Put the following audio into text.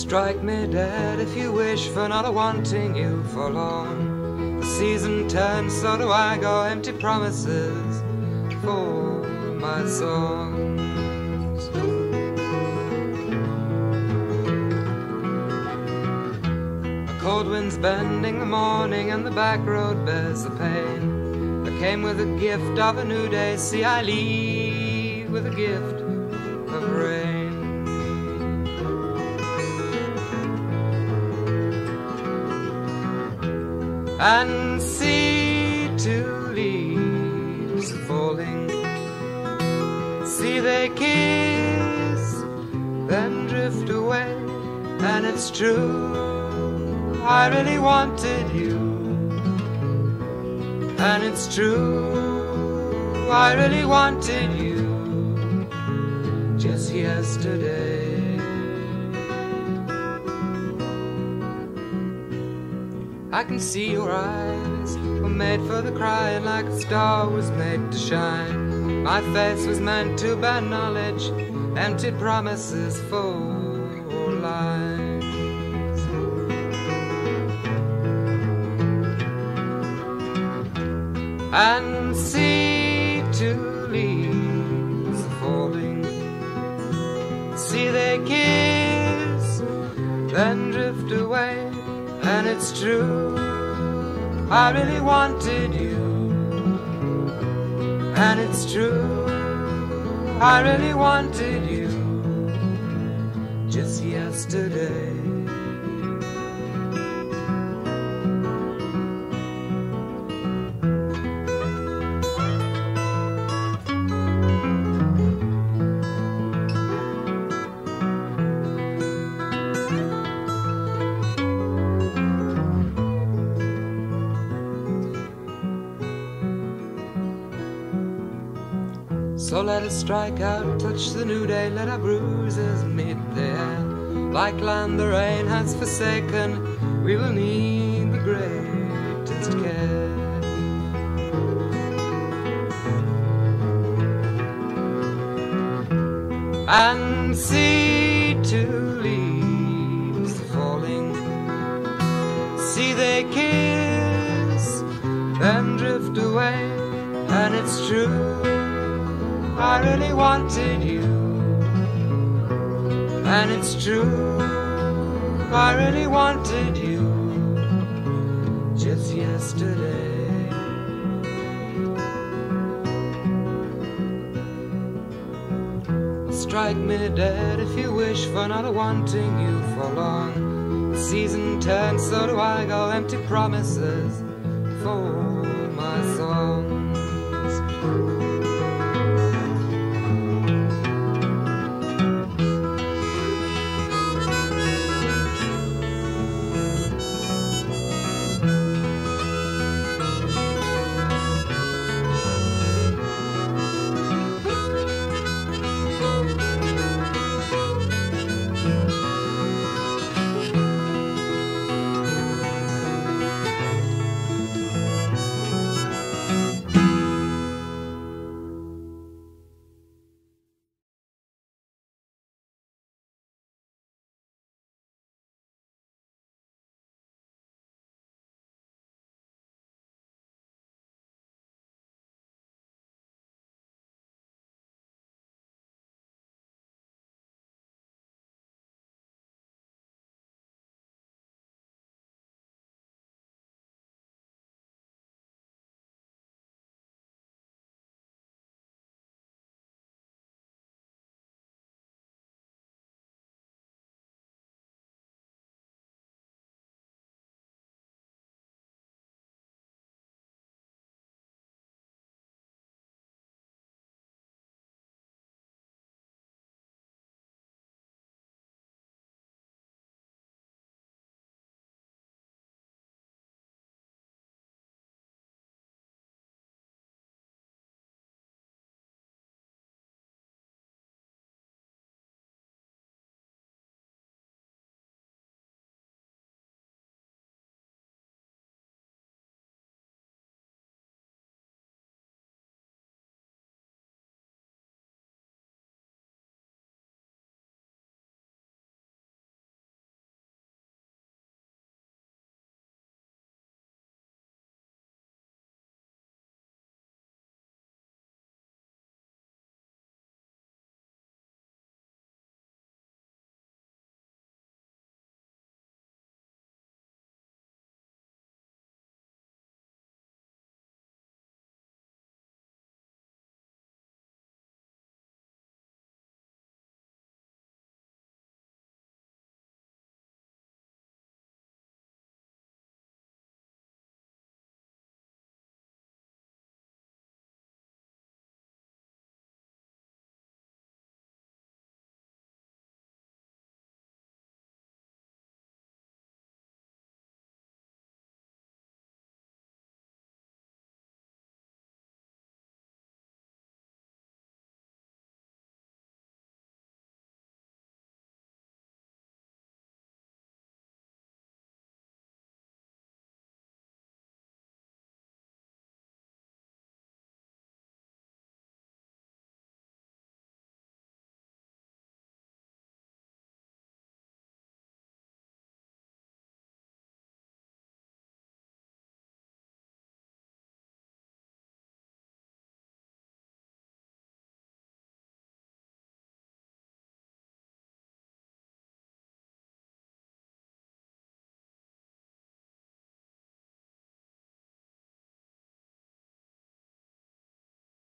Strike me dead if you wish, for not a wanting you for long. The season turns, so do I go, empty promises for my songs. A cold wind's bending the morning, and the back road bears the pain. I came with a gift of a new day, see I leave with a gift of rain. And see two leaves falling, see they kiss, then drift away. And it's true, I really wanted you. And it's true, I really wanted you just yesterday. I can see your eyes were made for the crying, like a star was made to shine. My face was meant to bear knowledge, empty promises for lies. And see two leaves falling, see they kiss, then drift away. And it's true, I really wanted you. And it's true, I really wanted you just yesterday. So let us strike out, touch the new day, let our bruises meet the air. Like land the rain has forsaken, we will need the greatest care. And see two leaves falling, see they kiss, then drift away. And it's true, I really wanted you. And it's true, I really wanted you just yesterday. Strike me dead if you wish, for not a wanting you for long. The season turns, so do I go, empty promises for my songs.